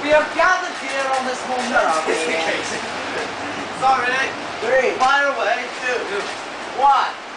We are gathered here on this momentous occasion. Sorry. 3. Fire away. 2. 1.